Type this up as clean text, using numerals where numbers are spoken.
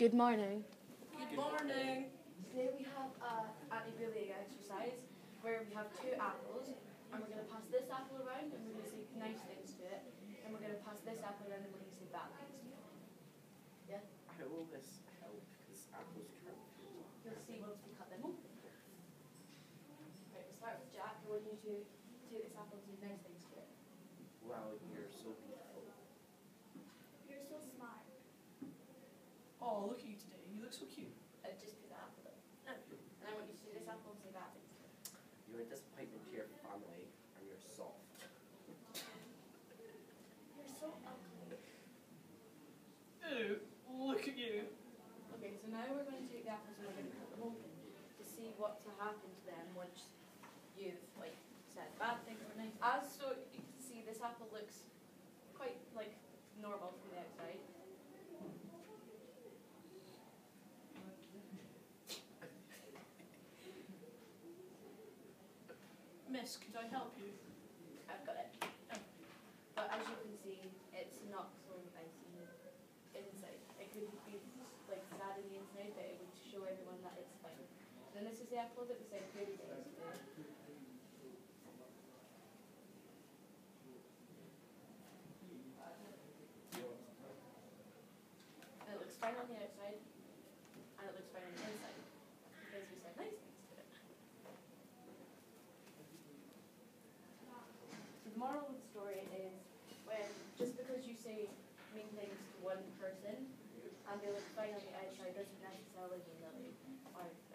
Good morning. Good morning. Today we have an anti-bullying exercise where we have two apples and we're going to pass this apple around and we're going to say nice things to it, and we're going to pass this apple around and we're going to say bad things to it. Yeah? How will this help? Because apples can't. You'll see once we cut them open. Right, we'll start with Jack. I want you to take this apple and say nice things to it. Wow, you're so beautiful. You're so smart. Oh, look at you today. You look so cute. Just pick the apple up. No. And I want you to take this apple and say bad things to it. You're a disappointment to your family, and you're soft. You're so ugly. Ew, look at you. Okay, so now we're going to take the apples and we're going to cut them open to see what to happen to them once you've said bad things or nice. As so you can see, this apple looks quite normal from the outside. Miss, could I help you? I've got it. Oh. But as you can see, it's not so nice inside. It could be sad on the inside, but it would show everyone that it's fine. And then this is the apple that we said 30 days ago. And it looks fine on the outside, and it looks fine on the inside, because we said nice things to it. So the moral of the story is, when just because you say mean things to one person and they look fine on the outside doesn't necessarily mean that they are